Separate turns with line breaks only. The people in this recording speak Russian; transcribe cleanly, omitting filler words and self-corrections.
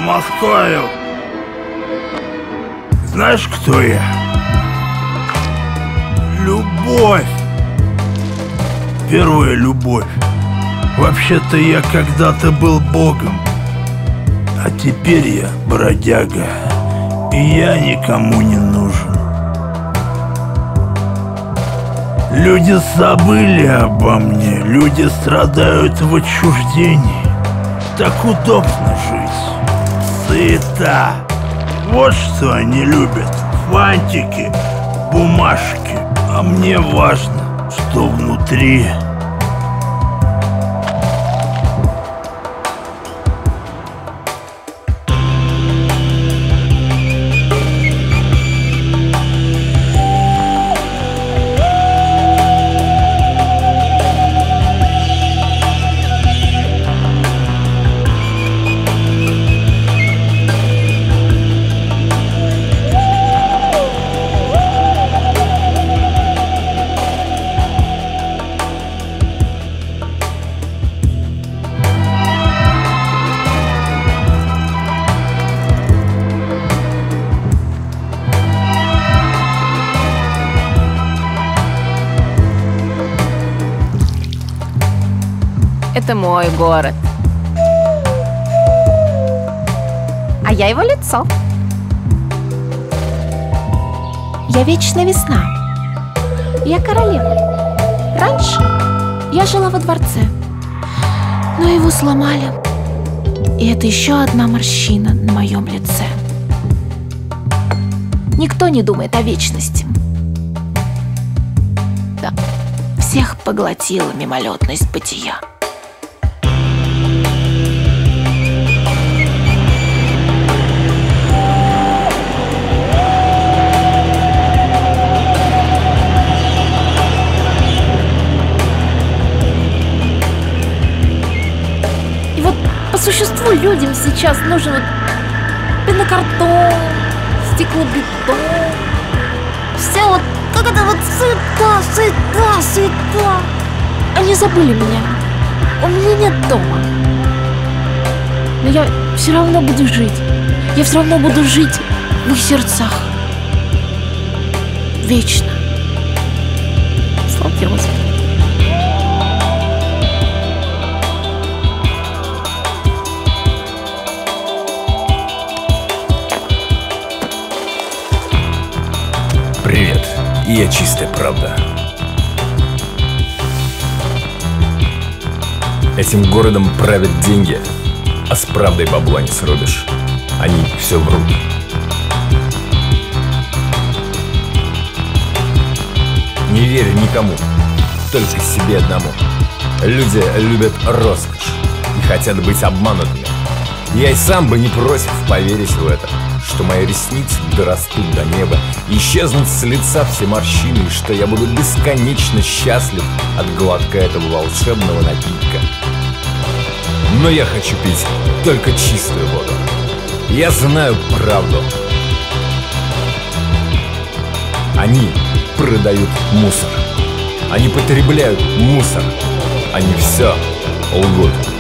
Москвою. Знаешь, кто я? Любовь. Первая любовь. Вообще-то я когда-то был богом, а теперь я бродяга, и я никому не нужен. Люди забыли обо мне, люди страдают в отчуждении. Так удобно жить. Суета. Вот что они любят. Фантики, бумажки. А мне важно, что внутри.
Это мой город. А я его лицо.
Я вечная весна. Я королева. Раньше я жила во дворце, но его сломали. И это еще одна морщина на моем лице. Никто не думает о вечности. Да, всех поглотила мимолетность бытия.
По существу людям сейчас нужен вот пенокартон, стеклобетон. Все вот как это вот суета.
Они забыли меня. У меня нет дома. Но я все равно буду жить. Я все равно буду жить в их сердцах. Вечно.
Слава тебе, Господи.
Привет, я чистая правда. Этим городом правят деньги, а с правдой бабла не срубишь. Они все врут. Не верю никому, только себе одному. Люди любят роскошь и хотят быть обманутыми. Я и сам бы не просил поверить в это, что мои ресницы дорастут до неба, исчезнут с лица все морщины, и что я буду бесконечно счастлив от глотка этого волшебного напитка. Но я хочу пить только чистую воду. Я знаю правду. Они продают мусор. Они потребляют мусор. Они все лгут.